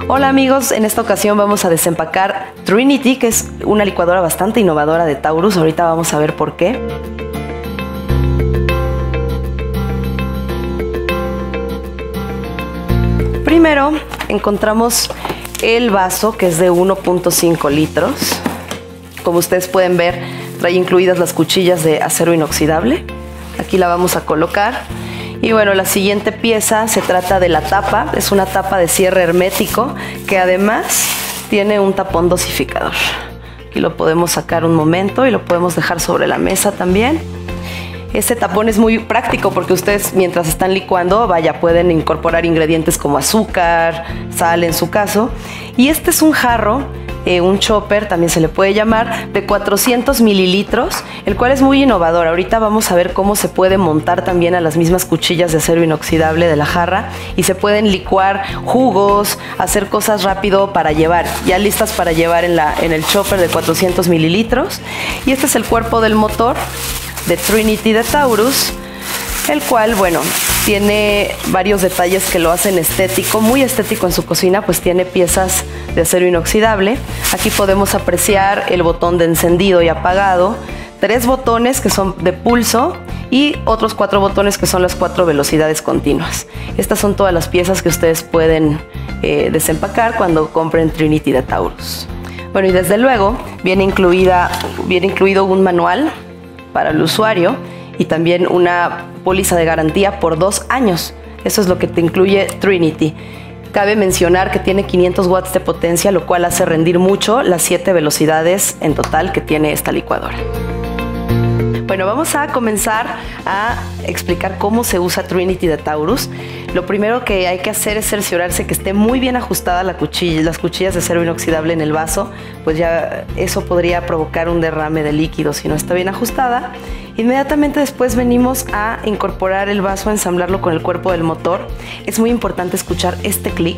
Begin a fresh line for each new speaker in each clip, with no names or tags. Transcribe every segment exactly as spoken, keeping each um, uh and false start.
Hola amigos, en esta ocasión vamos a desempacar Trinity, que es una licuadora bastante innovadora de Taurus. Ahorita vamos a ver por qué. Primero encontramos el vaso, que es de uno punto cinco litros. Como ustedes pueden ver, trae incluidas las cuchillas de acero inoxidable. Aquí la vamos a colocar. Y bueno, la siguiente pieza se trata de la tapa. Es una tapa de cierre hermético que además tiene un tapón dosificador. Aquí lo podemos sacar un momento y lo podemos dejar sobre la mesa también. Este tapón es muy práctico porque ustedes, mientras están licuando, vaya, pueden incorporar ingredientes como azúcar, sal en su caso. Y este es un jarro, eh, un chopper, también se le puede llamar, de cuatrocientos mililitros, el cual es muy innovador. Ahorita vamos a ver cómo se puede montar también a las mismas cuchillas de acero inoxidable de la jarra y se pueden licuar jugos, hacer cosas rápido para llevar, ya listas para llevar en, la, en el chopper de cuatrocientos mililitros. Y este es el cuerpo del motor de Trinity de Taurus, el cual, bueno, tiene varios detalles que lo hacen estético, muy estético en su cocina, pues tiene piezas de acero inoxidable. Aquí podemos apreciar el botón de encendido y apagado, tres botones que son de pulso y otros cuatro botones que son las cuatro velocidades continuas. Estas son todas las piezas que ustedes pueden eh, desempacar cuando compren Trinity de Taurus. Bueno, y desde luego viene, incluida, viene incluido un manual para el usuario y también una póliza de garantía por dos años. Eso es lo que te incluye Trinity. Cabe mencionar que tiene quinientos watts de potencia, lo cual hace rendir mucho las siete velocidades en total que tiene esta licuadora. Bueno, vamos a comenzar a explicar cómo se usa Trinity de Taurus. Lo primero que hay que hacer es cerciorarse que esté muy bien ajustada la cuchilla, las cuchillas de acero inoxidable en el vaso, pues ya eso podría provocar un derrame de líquido si no está bien ajustada. Inmediatamente después venimos a incorporar el vaso, a ensamblarlo con el cuerpo del motor. Es muy importante escuchar este clic,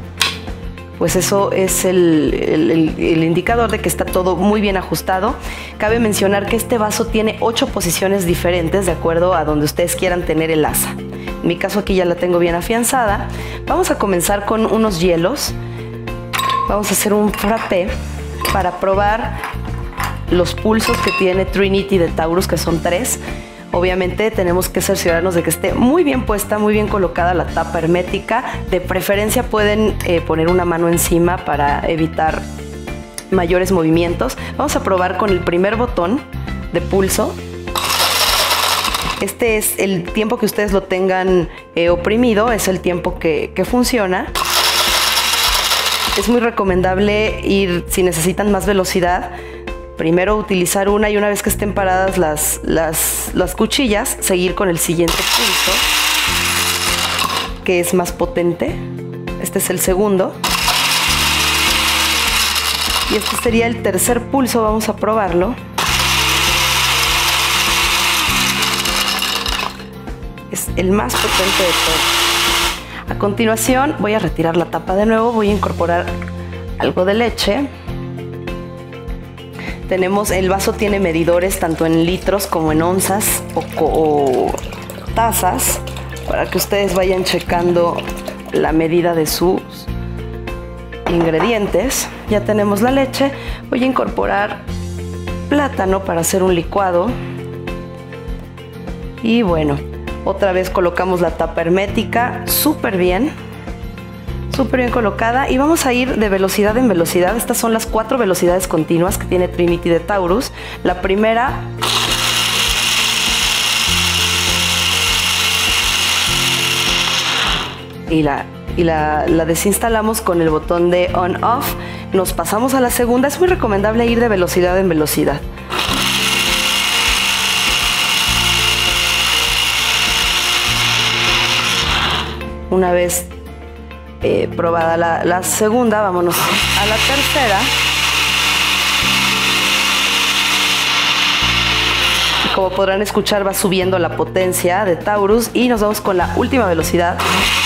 pues eso es el, el, el, el indicador de que está todo muy bien ajustado. Cabe mencionar que este vaso tiene ocho posiciones diferentes de acuerdo a donde ustedes quieran tener el asa. En mi caso aquí ya la tengo bien afianzada. Vamos a comenzar con unos hielos. Vamos a hacer un frappé para probar los pulsos que tiene Trinity de Taurus, que son tres. Obviamente tenemos que cerciorarnos de que esté muy bien puesta, muy bien colocada la tapa hermética. De preferencia pueden eh, poner una mano encima para evitar mayores movimientos. Vamos a probar con el primer botón de pulso. Este es el tiempo que ustedes lo tengan eh, oprimido, es el tiempo que, que funciona. Es muy recomendable ir, si necesitan más velocidad, primero utilizar una y una vez que estén paradas las, las, las cuchillas, seguir con el siguiente pulso, que es más potente. Este es el segundo. Y este sería el tercer pulso, vamos a probarlo. Es el más potente de todos. A continuación voy a retirar la tapa de nuevo, voy a incorporar algo de leche. Tenemos, el vaso tiene medidores tanto en litros como en onzas o, o tazas para que ustedes vayan checando la medida de sus ingredientes. Ya tenemos la leche. Voy a incorporar plátano para hacer un licuado. Y bueno, otra vez colocamos la tapa hermética súper bien. Súper bien colocada y vamos a ir de velocidad en velocidad. Estas son las cuatro velocidades continuas que tiene Trinity de Taurus. La primera y la, y la, la desinstalamos con el botón de on-off. Nos pasamos a la segunda. Es muy recomendable ir de velocidad en velocidad. Una vez Eh, probada la, la segunda, vámonos a la tercera. Y como podrán escuchar, va subiendo la potencia de Taurus y nos vamos con la última velocidad.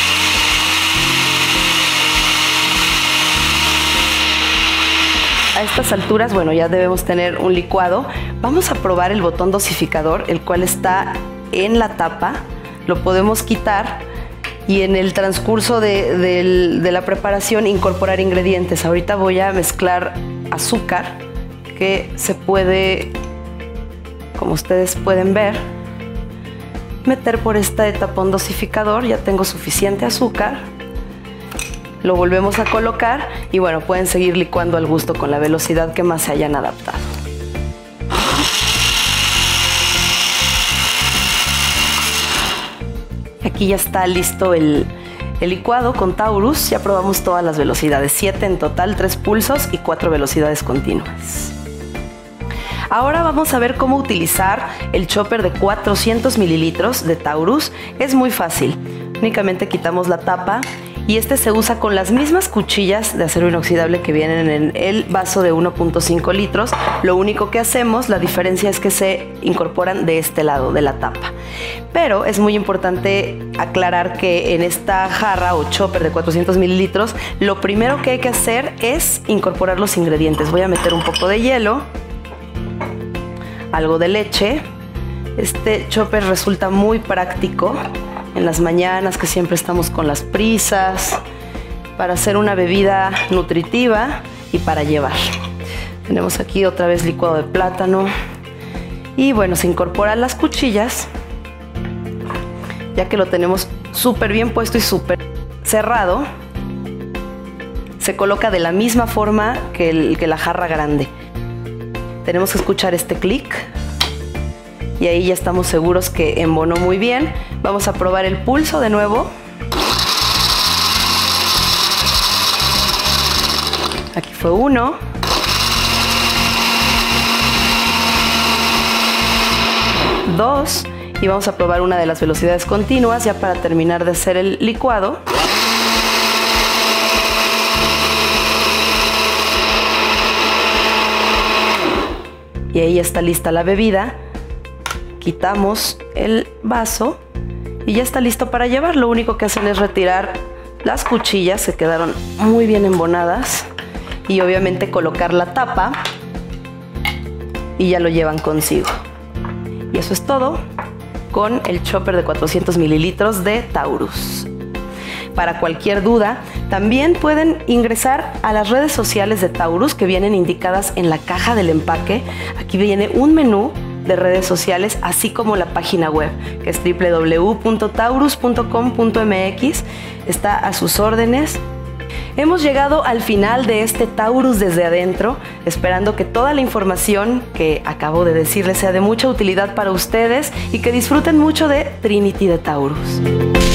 A estas alturas, bueno, ya debemos tener un licuado. Vamos a probar el botón dosificador, el cual está en la tapa. Lo podemos quitar y en el transcurso de, de, de la preparación incorporar ingredientes. Ahorita voy a mezclar azúcar, que se puede, como ustedes pueden ver, meter por este tapón dosificador. Ya tengo suficiente azúcar. Lo volvemos a colocar y bueno, pueden seguir licuando al gusto con la velocidad que más se hayan adaptado. Aquí ya está listo el, el licuado con Taurus. Ya probamos todas las velocidades, siete en total, tres pulsos y cuatro velocidades continuas. Ahora vamos a ver cómo utilizar el chopper de cuatrocientos mililitros de Taurus. Es muy fácil, únicamente quitamos la tapa y este se usa con las mismas cuchillas de acero inoxidable que vienen en el vaso de uno punto cinco litros. Lo único que hacemos, la diferencia es que se incorporan de este lado de la tapa. Pero es muy importante aclarar que en esta jarra o chopper de cuatrocientos mililitros, lo primero que hay que hacer es incorporar los ingredientes. Voy a meter un poco de hielo, algo de leche. Este chopper resulta muy práctico en las mañanas, que siempre estamos con las prisas, para hacer una bebida nutritiva y para llevar. Tenemos aquí otra vez licuado de plátano y bueno, se incorporan las cuchillas, ya que lo tenemos súper bien puesto y súper cerrado. Se coloca de la misma forma que, el, que la jarra grande. Tenemos que escuchar este clic y ahí ya estamos seguros que embonó muy bien. Vamos a probar el pulso de nuevo. Aquí fue uno. Dos. Y vamos a probar una de las velocidades continuas ya para terminar de hacer el licuado. Y ahí está lista la bebida. Quitamos el vaso y ya está listo para llevar. Lo único que hacen es retirar las cuchillas, que quedaron muy bien embonadas, y obviamente colocar la tapa y ya lo llevan consigo. Y eso es todo con el chopper de cuatrocientos mililitros de Taurus. Para cualquier duda, también pueden ingresar a las redes sociales de Taurus, que vienen indicadas en la caja del empaque. Aquí viene un menú de redes sociales, así como la página web, que es doble u doble u doble u punto taurus punto com punto m x. Está a sus órdenes. Hemos llegado al final de este Taurus desde adentro, esperando que toda la información que acabo de decirles sea de mucha utilidad para ustedes y que disfruten mucho de Trinity de Taurus.